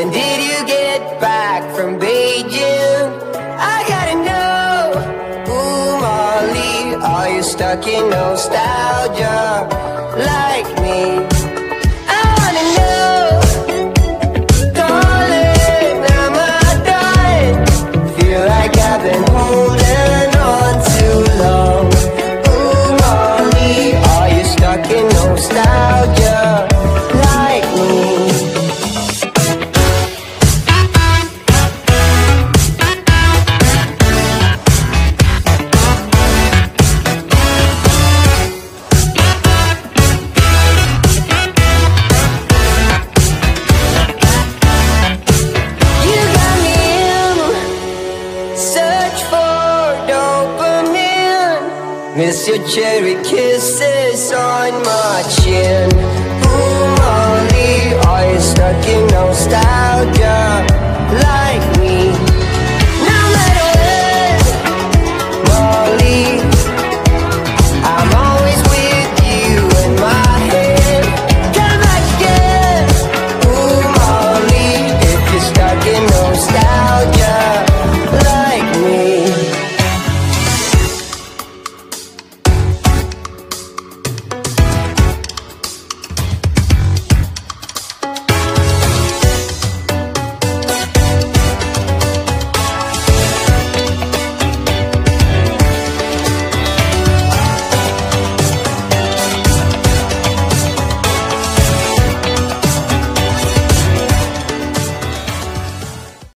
When did you get back from Beijing? I gotta know. Ooh, Molly, are you stuck in nostalgia like me? I wanna know. Darling, am I done? Feel like I've been holding on too long. Ooh, Molly, are you stuck in nostalgia like me? Miss your cherry kisses on my chin. Ooh, Molly, are you stuck in nostalgia?